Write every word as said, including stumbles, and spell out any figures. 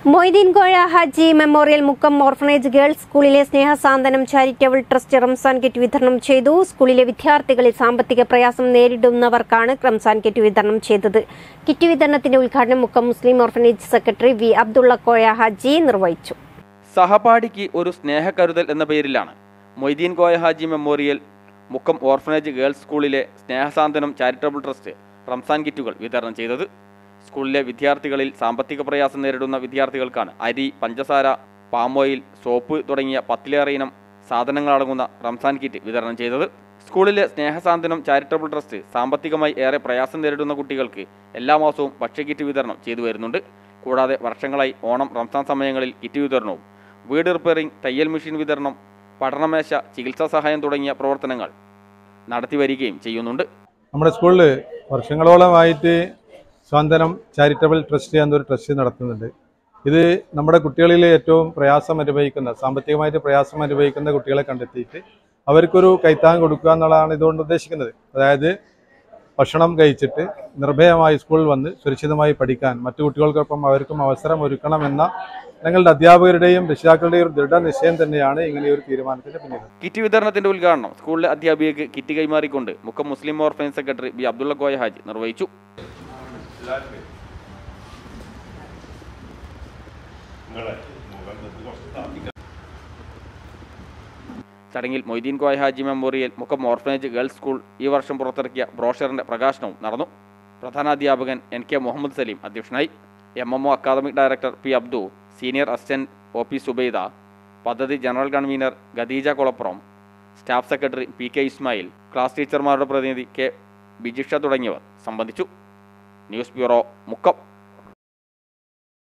Moideen Koya Haji memorial Mukkam orphanage girls സ്കൂളിലെ സ്നേഹസാന്ത്വനം charitable trust Ramzan kit വിതരണം ചെയ്തു. സ്കൂളിലെ വിദ്യാർത്ഥികളിൽ സാമ്പത്തിക പ്രയാസം നേരിടുന്നവർക്കാണ് റംസാൻ കിറ്റ് വിതരണം ചെയ്തത്. കിറ്റ് വിതരണത്തിന്റെ ഉദ്ഘാടനം Mukkam Muslim orphanage secretary V Abdulla Koya Haji നിർവഹിച്ചു. സഹപാഠിക്ക് ഒരു സ്നേഹകരുതൽ എന്ന പേരിലാണ് Moideen Koya Haji memorial Mukkam orphanage girls സ്കൂളിലെ സ്നേഹസാന്ത്വനം ചാരിറ്റബിൾ ട്രസ്റ്റ് റംസാൻ കിറ്റുകൾ വിതരണം ചെയ്തത്. സ്കൂളിലെ വിദ്യാർത്ഥികളിൽ സാമ്പത്തിക പ്രയാസം നേരിടുന്ന വിദ്യാർത്ഥികൾക്കാണ് അരി, പഞ്ചസാര, പാം ഓയിൽ, സോപ്പ് തുടങ്ങിയ പത്തിലേറെ ഇനം സാധനങ്ങളടങ്ങുന്ന റംസാൻ കിറ്റ് വിതരണം ചെയ്തത്. സ്കൂളിലെ സ്നേഹസാന്ത്വനം ചാരിറ്റബിൾ ട്രസ്റ്റ് സാമ്പത്തികമായി ഏറെ പ്രയാസം നേരിടുന്ന കുട്ടികൾക്ക് എല്ലാ മാസവും ഭക്ഷ്യക്കിറ്റ് വിതരണം ചെയ്തു വരുന്നുണ്ട്. കൂടാതെ വർഷങ്ങളായി ഓണം, റംസാൻ സമയങ്ങളിൽ കിറ്റ് വിതരണവും വീട് റിപ്പയറിംഗ്, തയ്യൽ മെഷീൻ വിതരണം, പഠനമേശ, ചികിത്സാ സഹായം തുടങ്ങിയ പ്രവർത്തനങ്ങൾ നടത്തി വരികയും ചെയ്യുന്നുണ്ട്. നമ്മുടെ സ്കൂളിൽ വർഷങ്ങളോളമായിട്ട് സ്വാന്തനം ചാരിറ്റബിൾ ട്രസ്റ്റ് എന്നൊരു ട്രസ്റ്റ് നടത്തുന്നുണ്ട്. ഇത് നമ്മുടെ കുട്ടികളിൽ ഏറ്റവും പ്രയാസം അനുഭവിക്കുന്ന, സാമ്പത്തികമായിട്ട് പ്രയാസം അനുഭവിക്കുന്ന കുട്ടികളെ കണ്ടെത്തിയിട്ട് അവർക്കൊരു കൈത്താങ് കൊടുക്കുക എന്നുള്ളതാണ് ഇതുകൊണ്ട് ഉദ്ദേശിക്കുന്നത്. അതായത് ഭക്ഷണം കഴിച്ചിട്ട് നിർഭയമായി സ്കൂളിൽ വന്ന് സുരക്ഷിതമായി പഠിക്കാൻ മറ്റു കുട്ടികൾക്കൊപ്പം അവർക്കും അവസരം ഒരുക്കണമെന്ന ഞങ്ങളുടെ അധ്യാപകരുടെയും രക്ഷിതാക്കളുടെയും ഒരു ദൃഢനിശ്ചയം തന്നെയാണ് ഇങ്ങനെയൊരു തീരുമാനത്തിന് പിന്നിൽ. കിറ്റ് വിതരണത്തിന്റെ ഉദ്ഘാടനം സ്കൂളിലെ അധ്യാപികയ്ക്ക് കിറ്റ് കൈമാറിക്കൊണ്ട് Mukkam Muslim orphanage secretary B Abdulla Koya Haji നിർവഹിച്ചു. ചടങ്ങിൽ Moideen Koya Haji memorial Mukkam orphanage girls school ഈ വർഷം പുറത്തിറക്കിയ ബ്രോഷറിന്റെ പ്രകാശനവും നടന്നു. പ്രധാനാധ്യാപകൻ എൻ കെ മുഹമ്മദ് സലീം അധ്യക്ഷനായി. M M O academic director P Abdu, senior assistant O P Subaida, പദ്ധതി general convener Khadeeja Kolappuram, staff secretary P K Ismail, class ടീച്ചർമാരുടെ പ്രതിനിധി കെ ബിജിഷ തുടങ്ങിയവർ സംബന്ധിച്ചു. News bureau, Mukkam.